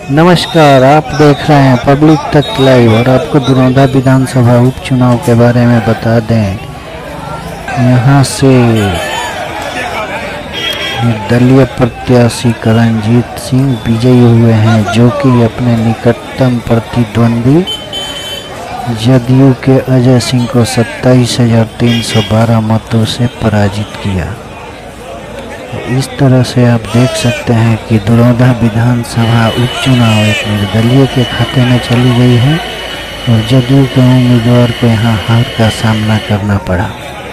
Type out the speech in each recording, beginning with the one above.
नमस्कार, आप देख रहे हैं पब्लिक तक लाइव और आपको दुरौंदा विधानसभा उपचुनाव के बारे में बता दें। यहां से निर्दलीय प्रत्याशी करणजीत सिंह विजयी हुए हैं, जो कि अपने निकटतम प्रतिद्वंदी जदयू के अजय सिंह को 27,312 मतों से पराजित किया। इस तरह से आप देख सकते हैं कि दुरौंदा विधानसभा उपचुनाव एक निर्दलीय के खाते में चली गई है और जदयू के उम्मीदवार को यहां हार का सामना करना पड़ा।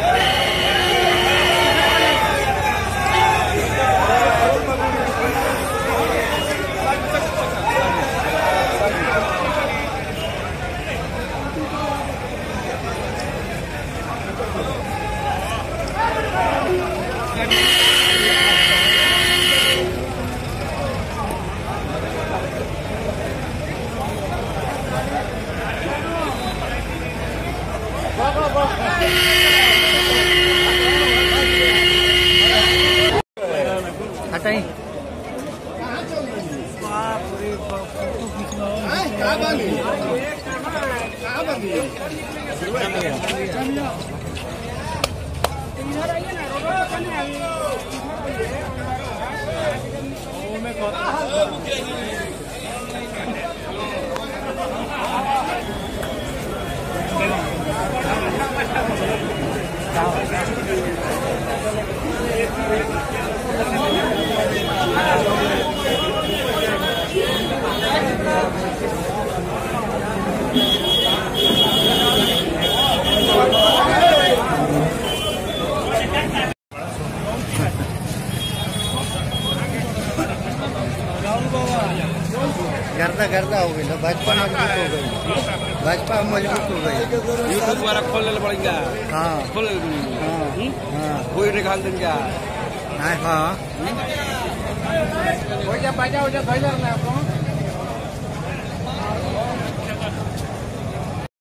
गर्दा हो गई, भाजपा मजबूत हो गई, भाजपा मजबूत हो गई। यूट्यूब द्वारा खोल पड़ेगा। हाँ खोल, कोई निकाल देंगे। हाँ हो जा, बाजा हो जा,